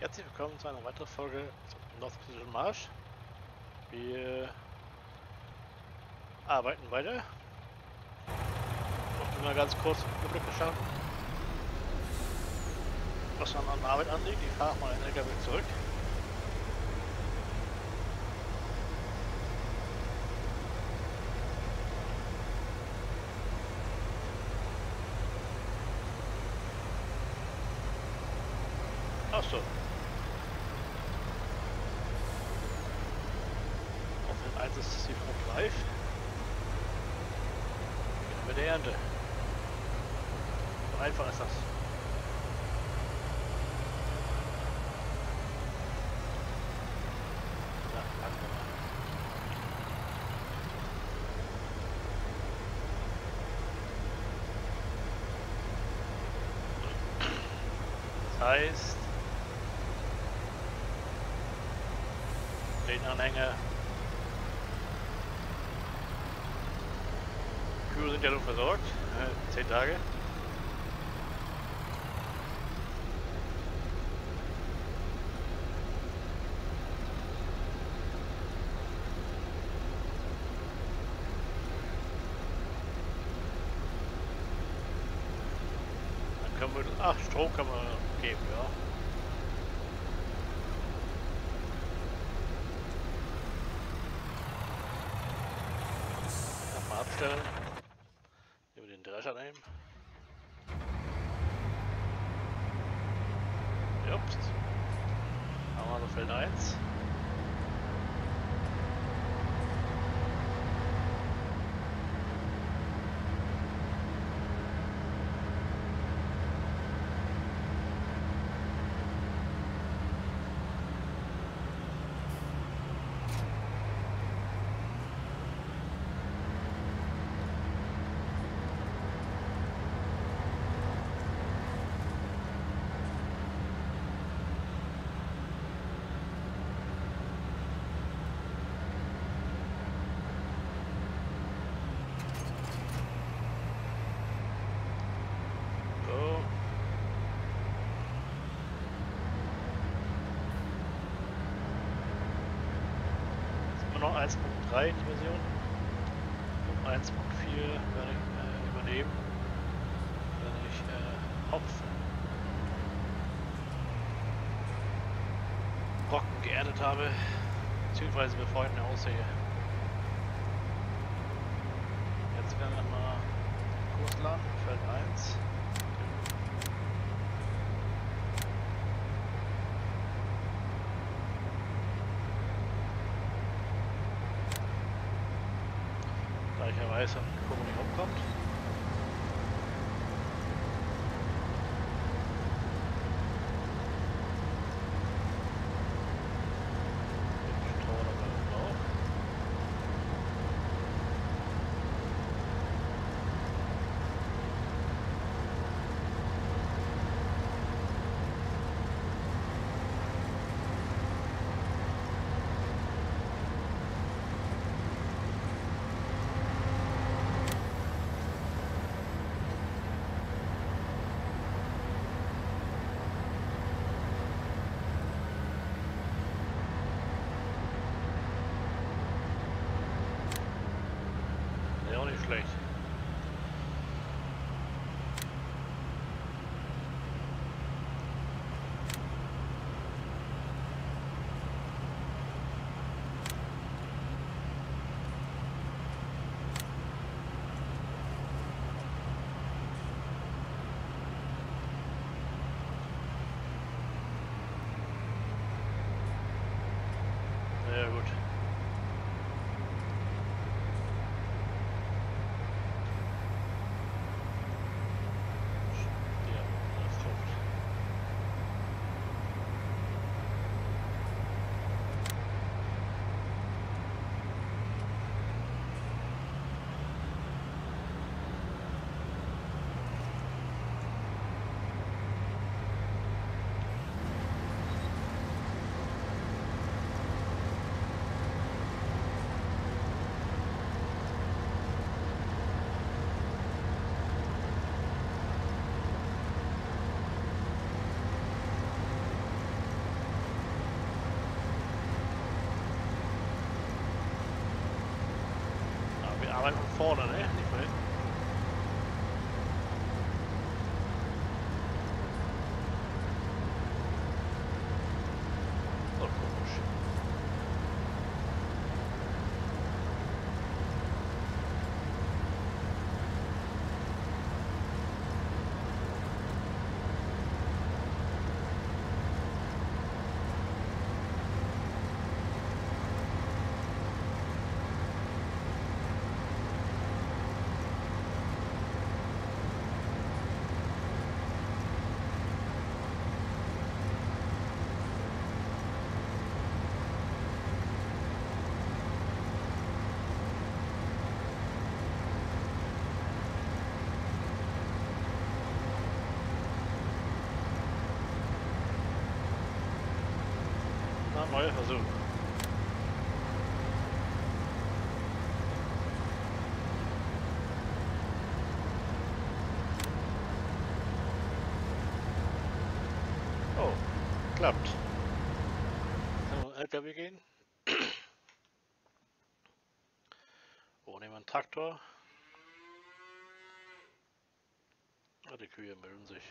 Herzlich willkommen zu einer weiteren Folge zum North Precision Marsch. Wir arbeiten weiter. Ich mal ganz kurz einen Überblick geschaut, was dann an der Arbeit anliegt. Ich fahre mal den LKW zurück. Achso. Auf den 1 ist die Front live. Beginnen wir die Ernte. So einfach ist das. Ja, packen wir mal. Das heißt, den Anhänger. Kühe sind ja nun versorgt. 10 Tage. Dann können wir. Ach, Strom kann man geben, ja. Mal abstellen. Über den Drescher nehmen. Jups. Haben wir noch Feld 1. Noch 1.3 die Version. Und 1.4 werde ich übernehmen, wenn ich Hopfen Brocken geerntet habe, beziehungsweise bevor ich ihn aussehe. Jetzt werden wir mal Kurs laden, Feld 1. Gleicherweise gucken, wie die hochkommt. Auch nicht schlecht. Ja gut. Aber von vorne, ne? Nicht von hinten. So komisch. Na, neuer Versuch. Oh, klappt. Können wir LKW gehen? Oh, nehmen wir einen Traktor. Ah, die Kühe melden sich.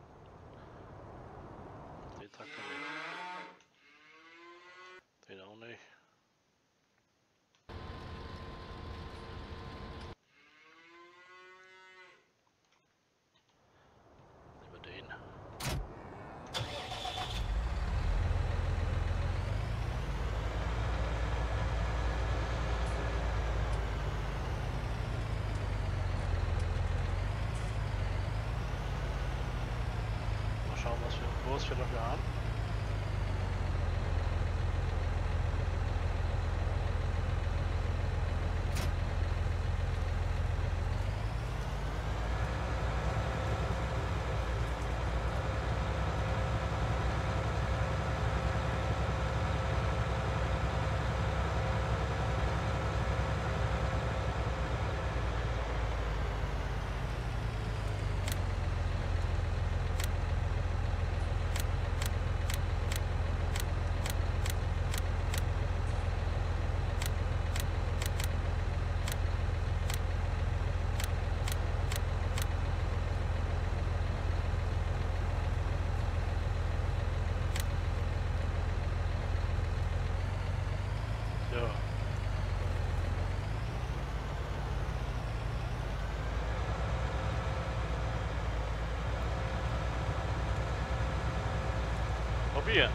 Den Traktor nicht. Den auch nicht. Nehmen wir den. Mal schauen, was für einen Kurs wir dafür haben. Ja. Probieren.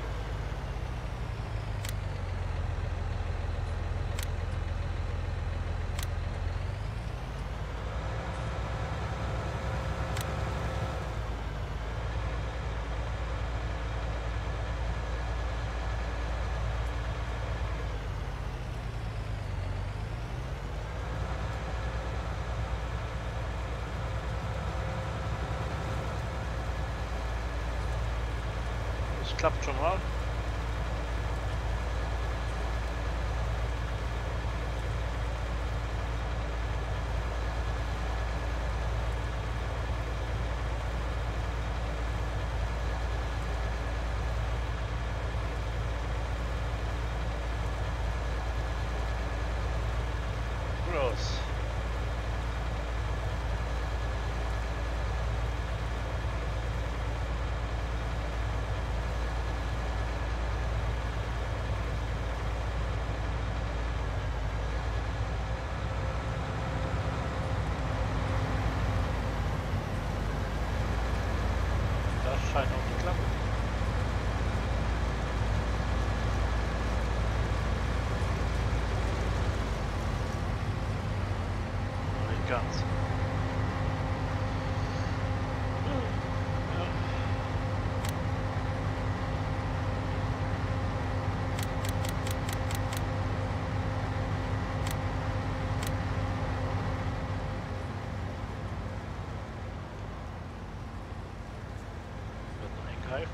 Das klappt schon mal. Groß. Das scheint auch zu klappen. Noch nicht ganz. Ja. Wird noch eingreifen.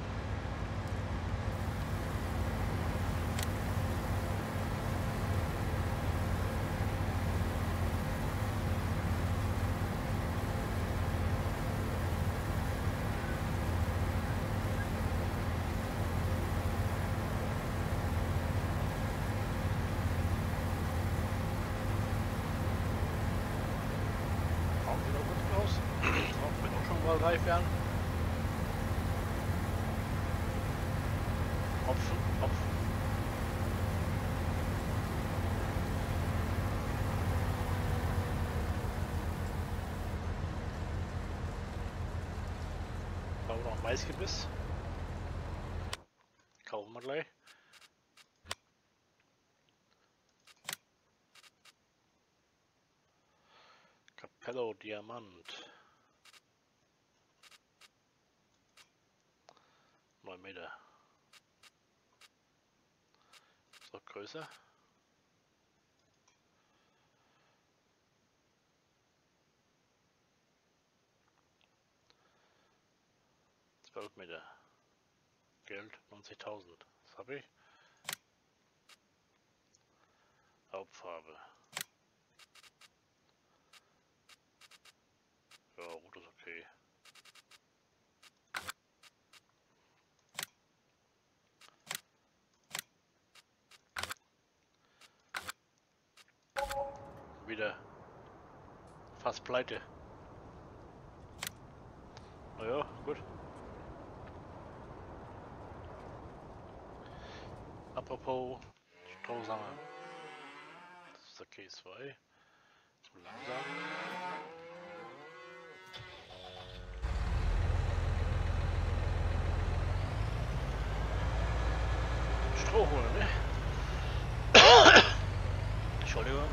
mal reif werden. Hopfen, Hopfen. Brauchen wir noch Maisgebiss. Kaufen wir gleich. Capello Diamant. 9 Meter. Ist noch größer. Meter. Geld 90.000. Was habe ich? Hauptfarbe. Ja, rot ist okay. Wieder fast pleite. Naja, gut. Apropos Strohsamen. Das ist der K2. Zu langsam. Stroh holen, ne? Entschuldigung.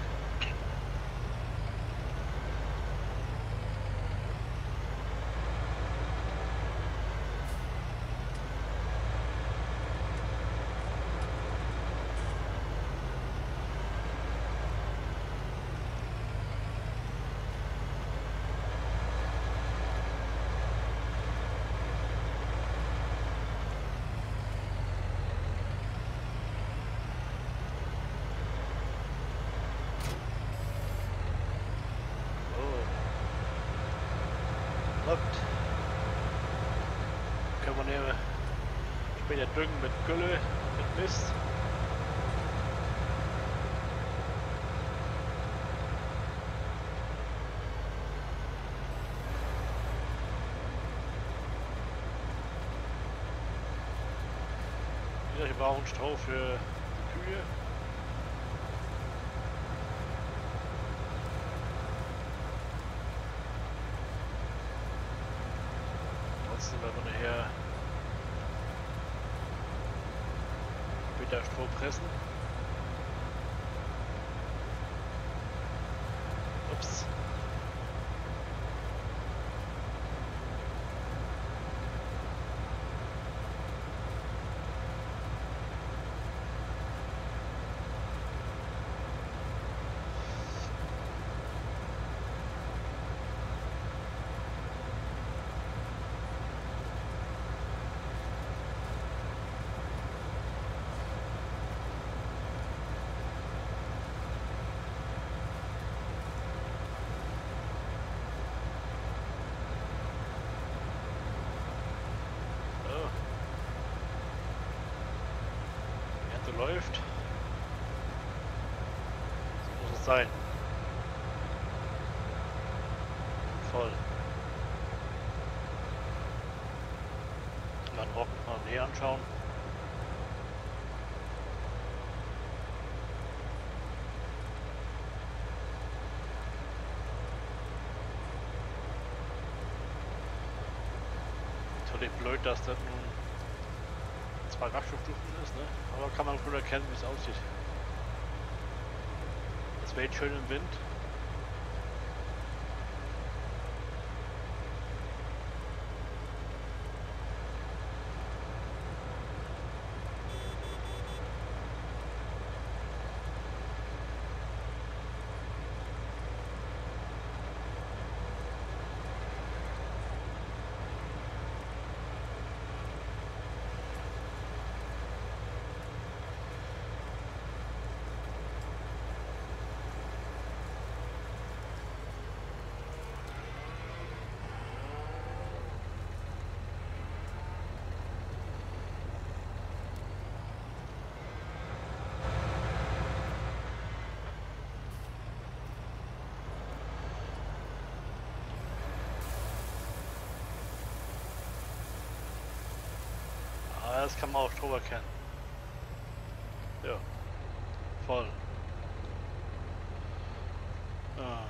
Können wir nehmen, später düngen mit Gülle, mit Mist. Wir brauchen Stroh für die Kühe. Ansonsten werden wir nachher wieder Stroh pressen. Ups. Läuft. So muss es sein. Voll. Dann Rocken mal näher anschauen. Natürlich blöd, dass das nun 2 Wachstoffstufen ist, ne? Aber kann man gut erkennen, wie es aussieht. Es weht schön im Wind. das kann man auch drüber erkennen. Ja, voll. Ah.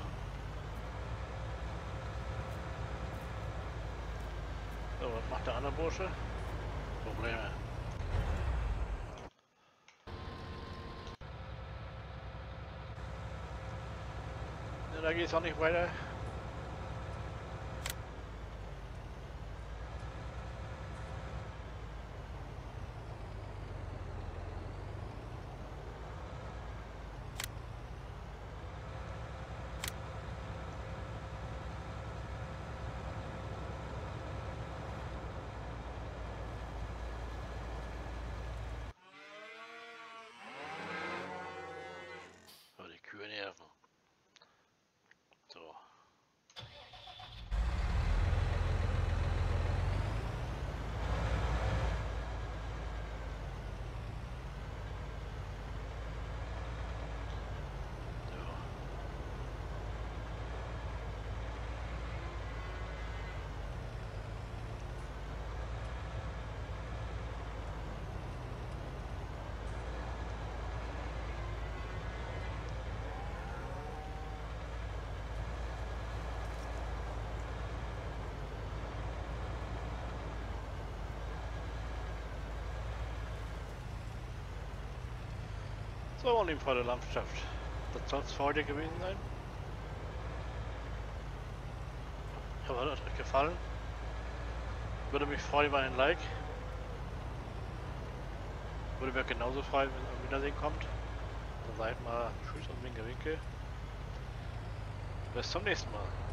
So, was macht der andere Bursche? Probleme. Ja, da geht's auch nicht weiter. So, die Kühe nerven. So. So, meine lieben Freunde der Landschaft. Das soll es für heute gewesen sein. Ich hoffe, es hat euch gefallen. Würde mich freuen über ein Like. Würde mir genauso freuen, wenn ein Wiedersehen kommt. Dann seid mal Tschüss und Winke Winke. Bis zum nächsten Mal.